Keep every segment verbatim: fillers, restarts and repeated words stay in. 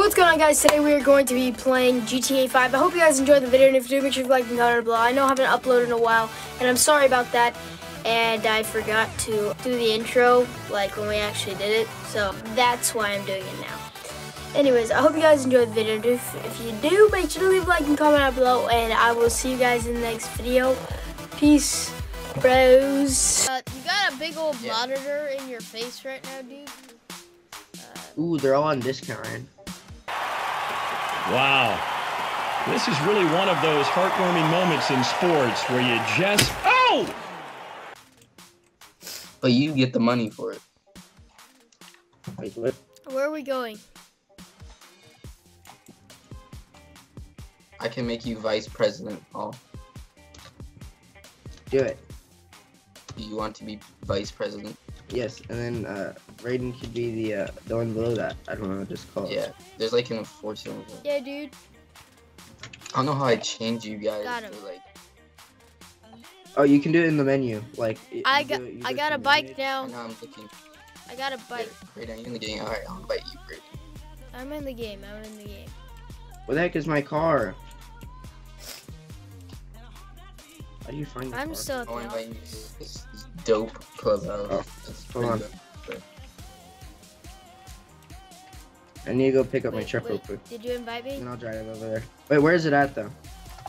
What's going on, guys? Today we are going to be playing G T A five. I hope you guys enjoyed the video, and if you do, make sure you like and comment below. I know I haven't uploaded in a while, and I'm sorry about that. And I forgot to do the intro, like when we actually did it, so that's why I'm doing it now. Anyways, I hope you guys enjoyed the video. If, if you do, make sure to leave a like and comment down below, and I will see you guys in the next video. Peace, bros. Uh, you got a big old yeah. monitor in your face right now, dude. Uh, Ooh, they're all on discount, Ryan. Wow. This is really one of those heartwarming moments in sports where you just... Oh! But you get the money for it. Wait, what? Where are we going? I can make you vice president, Paul. Do it. Do you want to be vice president? Yes, and then uh, Raiden could be the uh, the one below that. I don't know what it's called. Yeah, there's like an enforcer. Yeah, dude. I don't know how I change you guys. Got him. To, like... Oh, you can do it in the menu. Like I got, it, I got a bike now. I know, I'm looking. I got a bike. Raiden, are you in the game? All right, I'll invite you, Raiden. I'm in the game. I'm in the game. Where the heck is my car? How do you find the I'm car? still at the I'll office. invite you to this, this dope clubhouse. Oh, It's hold on. good. I need to go pick up wait, my truck wait, real quick. Did you invite me? And I'll drive over there. Wait, where is it at though?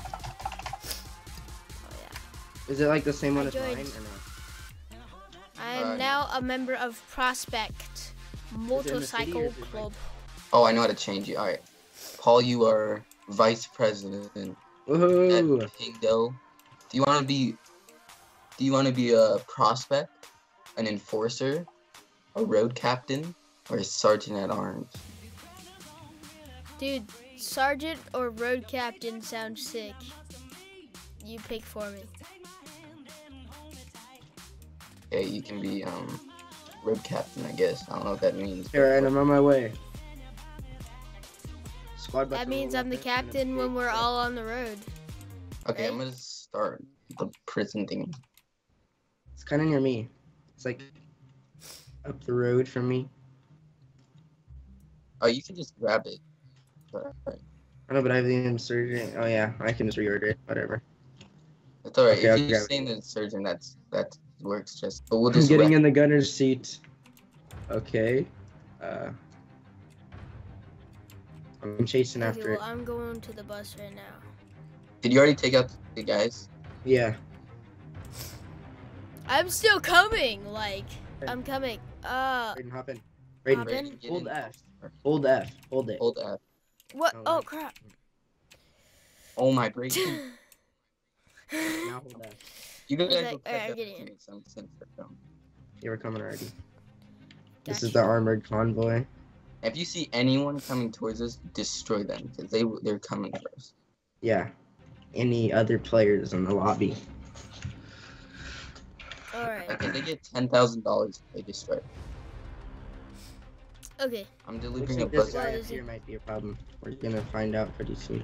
Oh yeah. Is it like the same I one as joined. mine or no? I am Uh, now a member of Prospect Motorcycle is it Club. Oh, I know how to change you. All right, Paul, you are vice president. Woohoo! At Pingo. Do you want to be? Do you want to be a prospect, an enforcer, a road captain, or a sergeant at arms? Dude, sergeant or road captain sounds sick. You pick for me. Yeah, you can be um road captain, I guess. I don't know what that means. Here, and I'm on my way. Squad That means I'm the captain when we're all on the road. Okay, right? I'm gonna start the prison thing. It's kind of near me. It's like up the road from me. Oh, you can just grab it. Alright. I know, but I have the insurgent. Oh yeah, I can just reorder it. Whatever. It's alright. Okay, if I'll you're grab just saying the surgeon, that's that works just. But we'll I'm just. getting wrap- in the gunner's seat. Okay. Uh. I'm chasing Okay, after well, it. I'm going to the bus right now. Did you already take out the guys? Yeah. I'm still coming. Like, I'm coming. Uh, Raiden, hop in. Hop Raiden, in? Get hold in. F. Hold F. Hold it. Hold F. what? Oh, Oh right. crap. Oh my break. Now hold F. You guys Okay, go alright, catch I'm up getting to in. me some sense of film. Yeah, we're coming already. This Gotcha. is the armored convoy. If you see anyone coming towards us, destroy them because they they're coming first. Yeah. Any other players in the lobby? All right. Like, if they get ten thousand dollars, they destroy. Okay. I'm Looks delivering a like this buzz. guy What up is here it? might be a problem. We're gonna find out pretty soon.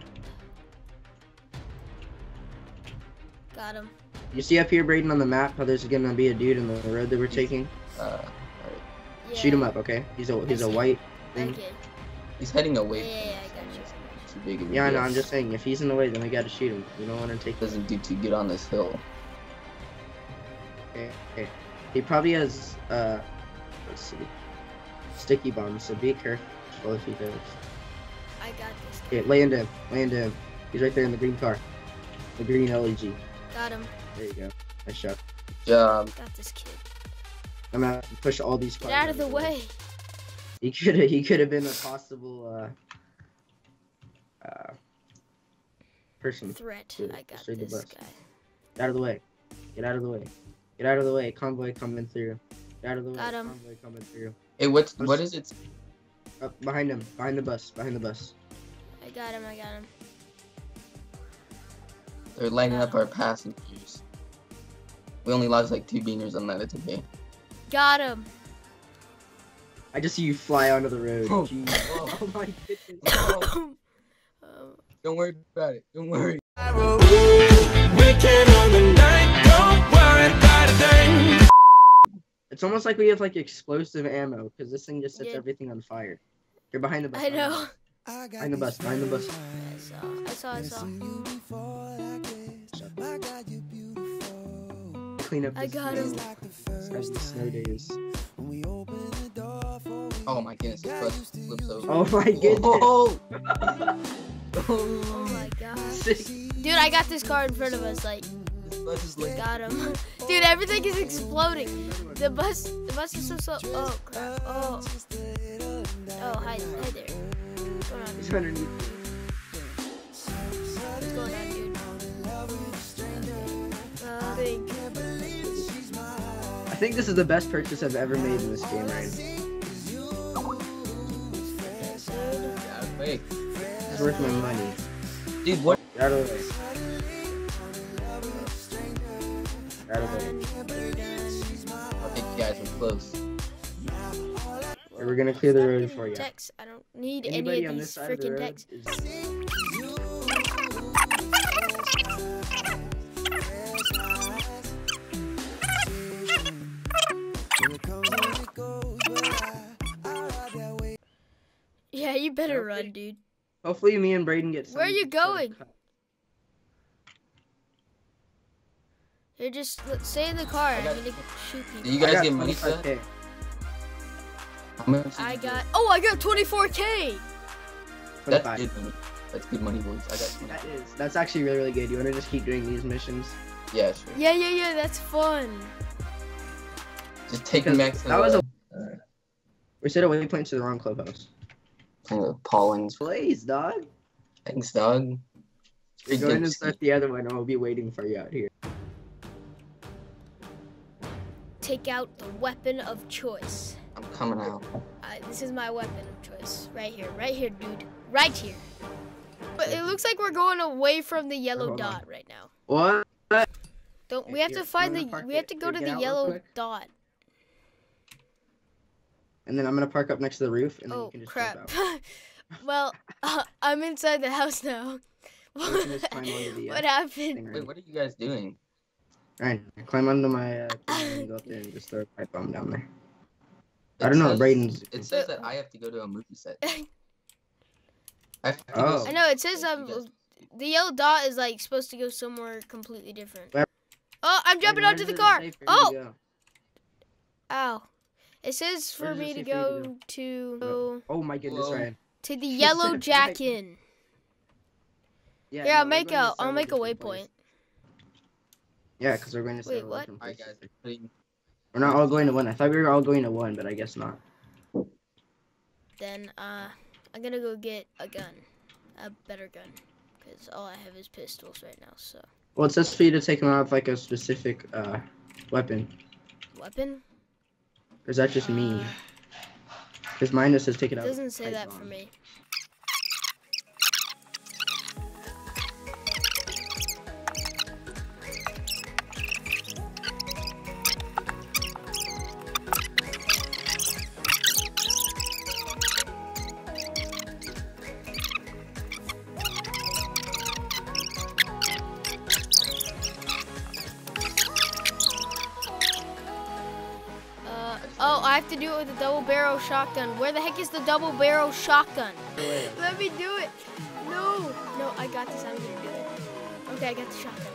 Got him. You see up here, Braden, on the map, how there's gonna be a dude in the road that we're taking? Uh, Yeah. Shoot him up, okay? He's a he's a white thing. Okay. he's heading Yeah, away. yeah, yeah, I got you. Too big of a Yeah, I know. deal. I'm just saying, if he's in the way, then we gotta shoot him. We don't want to take him. Doesn't do to get on this hill. Okay, okay. He probably has uh, let's see, sticky bombs. So be careful if he does. I got this. Okay, lay into him. Lay into him. He's right there in the green car. The green L E G. Got him. There you go. Nice shot. Job. Got this kid. I'm gonna have to push all these cars Get out of the way. He could have. He could have been a possible uh, uh, person. Threat. Dude, I got destroy the this bus. guy. Get out of the way. Get out of the way. Get out of the way. Convoy coming through. Get out of the way. Got him. Convoy coming through. Hey, what's I'm what s- is it? Up behind him. Behind the bus. Behind the bus. I got him. I got him. They're lining up our passengers. We only lost like two beaners on that. It's okay. Got him. I just see you fly onto the road. Oh. Jeez. Oh my goodness. um, Don't worry about it. Don't worry. It's almost like we have like explosive ammo because this thing just sets Yeah. everything on fire. You're behind the bus. I behind the know. bus. Behind the bus, behind the bus. I saw, I saw, I saw. Clean up I this got snow. him. As the snow days. Oh my goodness, this bus flips over. Oh my goodness. Whoa! Oh my god. Sick. Dude, I got this car in front of us, like, This bus is like. got him. Dude, everything is exploding. The bus, the bus is so slow. Oh crap. Oh. Oh, hi, hi there. What's going on? He's Dude? underneath. What's going on, dude? Uh, think. I think this is the best purchase I've ever made in this game, right? Yeah, wait. It's worth my money. Dude, what? Get out of the way. Get out of the way. I think you guys were close. Okay, we're gonna clear the road for you. Text. I don't need Anybody any of on these this side of the freaking road texts. is- Yeah, you better Okay. run, dude. Hopefully me and Braden get some Where are you sort of going? cut. You're just let's stay in the car. I'm got- gonna shoot Did people. you I guys got get money for that? twenty-five K. How much did I you got. Oh, I got twenty-four K. get? That's twenty-five. good money. That's good money, boys. I got twenty. That is. That's actually really, really good. You want to just keep doing these missions? Yeah, sure. Yeah, yeah, yeah. That's fun. Just take me Because back to that was a. the We set a waypoint to the wrong clubhouse. kind of Paulins. Please, dog. Thanks, dog. You're Freaking going to ski- start the other one, and we'll be waiting for you out here. Take out the weapon of choice. I'm coming out. Uh, this is my weapon of choice. Right here. Right here, dude. Right here. But it looks like we're going away from the yellow Hold on. dot right now. What? Don't we Hey, have here, to find I'm the gonna park we have it. to go Here, to get the out real yellow quick. dot. And then I'm gonna park up next to the roof, and then you Oh can just crap. jump out. Well, uh, I'm inside the house now. You can just climb onto the, uh, What happened? thing, right? Wait, what are you guys doing? Alright, climb onto my uh, thing and go up there and just throw a pipe bomb down there. I It don't know, says- Braden's. It says that I have to go to a movie set. I have to Oh. go I know it says Like, um you guys- the yellow dot is like supposed to go somewhere completely different. Where- Oh, I'm jumping Where onto does the it car. say for you to Oh, go? ow! It says for Where does it me to say for you to go go? to go Oh my goodness, Whoa. Ryan. to the yellow Right. jack-in. Yeah, Here, no, I'll we're make going to a I'll several make a different waypoint. places. Yeah, because we're going to Wait, several what? different Alright, places. guys. They're putting. We're not all going to one. I thought we were all going to one, but I guess not. Then uh, I'm gonna go get a gun, a better gun, because all I have is pistols right now. So Well, it says for you to take them out with like a specific uh, weapon. weapon. Or is that just me? Because mine just says take it It out. doesn't with say pipe that bomb. for me. Uh, oh, I have to do it with a double barrel shotgun. Where the heck is the double barrel shotgun? Let me do it. No, no, I got this. I'm gonna do it. Okay, I got the shotgun.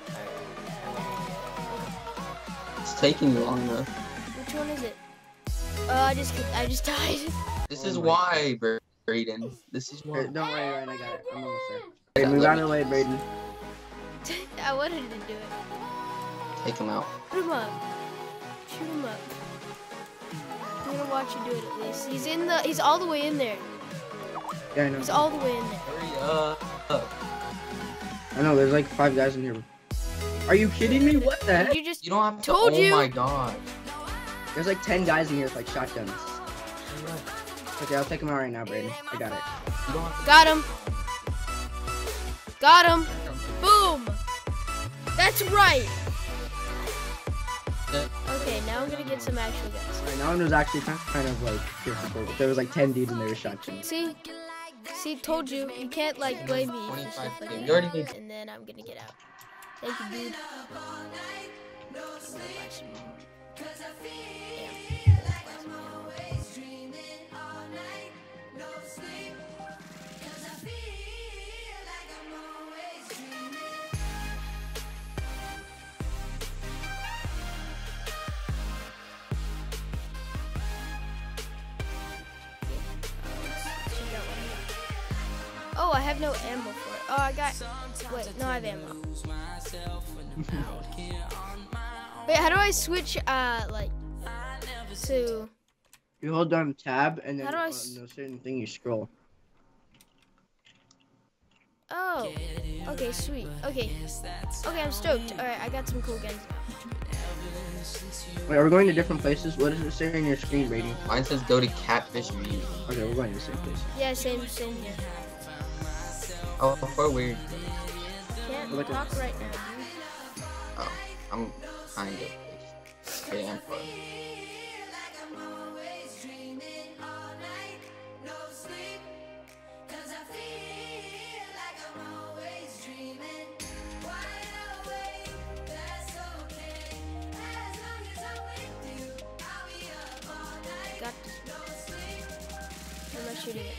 It's taking you long enough. Which one is it? Oh, I just, I just died. This Oh is my why, Braden. This is Here, why. don't worry, Ryan. I got it. I'm almost there. Yeah, Hey, move let out me- of the way, Braden. I wanted to do it. Take him out. Shoot him up. Shoot him up. I'm gonna watch you do it at least. He's in the. He's all the way in there. Yeah, I know. He's all the way in there. Hurry up. I know. There's like five guys in here. Are you kidding me? What the Did heck? you just? You don't have to. Told oh you. my god. There's like ten guys in here with like shotguns. Okay, I'll take them out right now, Braden. I got it. You don't have Got him. Got him. Boom. That's right. to. Okay, now I'm gonna get some actual guns. Right now, it was actually kind kind of like difficult. There was like ten dudes and they were shotguns. See? See, told you. You can't like blame me for stuff like You that. already made. And then I'm gonna get out. Thank you, dude. I'm gonna buy some- yeah. I have no ammo for it. Oh, I got. Wait, no, I have ammo. Wait, how do I switch? Uh, like to. You hold down tab and then How do I on s- a certain thing you scroll. Oh. Okay, sweet. Okay. Okay, I'm stoked. All right, I got some cool guns. Wait, are we going to different places? What does it say on your screen, Brady? Mine says go to Catfish View. Okay, we're going to the same place. Yeah, same, same here. Oh, for weird. Can't Look at- talk right now. Oh, I'm kind of. Okay, I'm far. Got this. Where am I shooting it?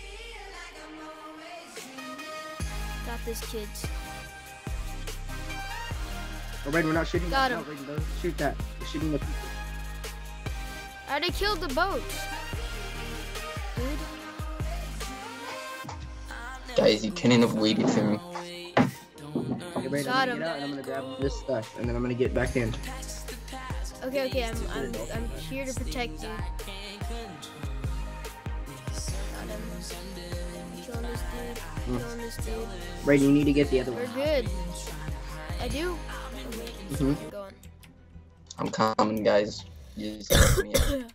Got this, kids. Oh, Brady, we're not shooting. Got No, him. Brady, don't shoot that. We're shooting the people. I already killed the boat. Dude. Guys, you couldn't have waited for me. Okay, Brady, Got I'm him. gonna get out and I'm gonna grab this stuff and then I'm gonna get back in. Okay, okay, I'm, I'm, I'm here to protect you. Got him. Killing this dude. Killing this dude. Brady, you need to get the other We're one. good. I do. Okay, Mhm. I'm going. I'm coming, guys. You just help me out.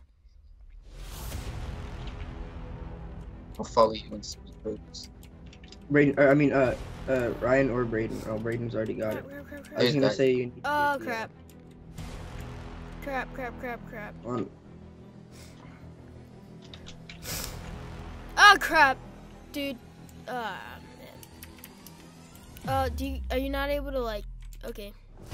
I'll follow you in speedboats. Brayden, uh, I mean, uh, uh, Ryan or Brayden. Oh, Brayden's already got it. Crap, crap, crap, I was There's gonna guys. say you need to Oh get the, crap. Crap, crap, crap, crap. uh, um, Oh crap, dude. Ah man. Uh, do you, are you not able to like? Okay.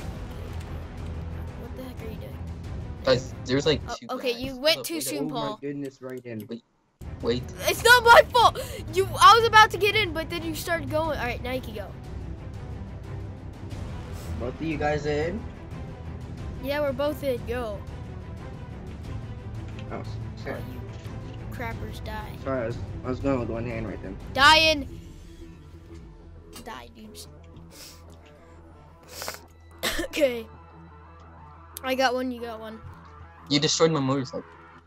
What the heck are you doing? Guys, there's like Oh, two okay, guys. you Hold went up, too wait up, soon, oh my Paul. goodness, right in. Wait, It's not my fault. You, I was about to get in, but then you started going. All right, now you can go. Both of you guys in? Yeah, we're both in. Go. Oh, Oh, sorry. you crappers die. Sorry, I was, I was going with one hand right then. Dying. Die, dudes. Okay. I got one. You got one. you destroyed my motorcycle.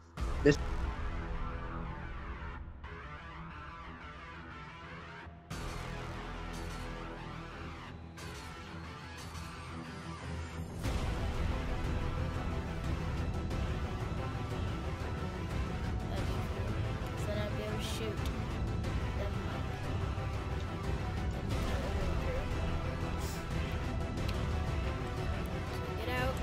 Then I'd be able to shoot. Never mind. Get out.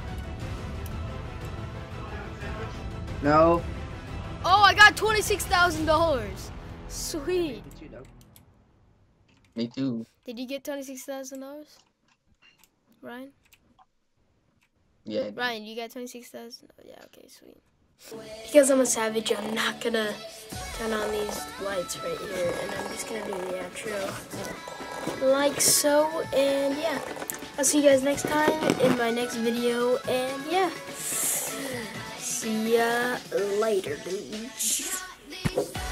No. Oh, I got twenty-six thousand dollars. Sweet. Me too, though. Me too. Did you get twenty-six thousand dollars? Ryan? Yeah. Ryan, you got twenty-six thousand dollars? Yeah, okay, sweet. Because I'm a savage, I'm not gonna turn on these lights right here, and I'm just gonna do the outro like so, and yeah. I'll see you guys next time in my next video, and yeah. See ya later, dudes.